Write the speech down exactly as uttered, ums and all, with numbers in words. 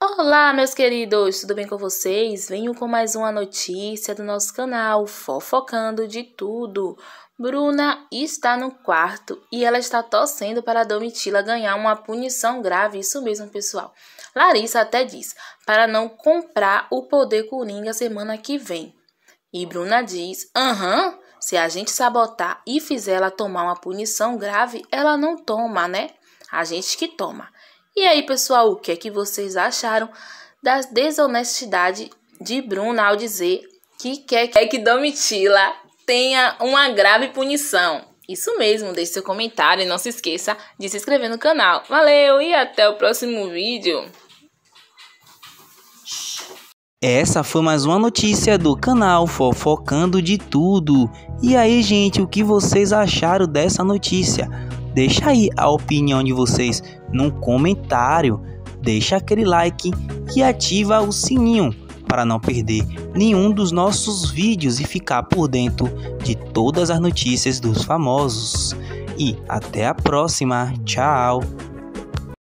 Olá, meus queridos, tudo bem com vocês? Venho com mais uma notícia do nosso canal, fofocando de tudo. Bruna está no quarto e ela está torcendo para a Domitila ganhar uma punição grave, isso mesmo, pessoal. Larissa até diz, para não comprar o poder Coringa semana que vem. E Bruna diz, aham, uhum, se a gente sabotar e fizer ela tomar uma punição grave, ela não toma, né? A gente que toma. E aí, pessoal, o que é que vocês acharam da desonestidade de Bruna ao dizer que quer que Domitila tenha uma grave punição? Isso mesmo, deixe seu comentário e não se esqueça de se inscrever no canal. Valeu e até o próximo vídeo. Essa foi mais uma notícia do canal Fofocando de Tudo. E aí, gente, o que vocês acharam dessa notícia? Deixa aí a opinião de vocês no comentário. Deixa aquele like e ativa o sininho para não perder nenhum dos nossos vídeos e ficar por dentro de todas as notícias dos famosos. E até a próxima. Tchau!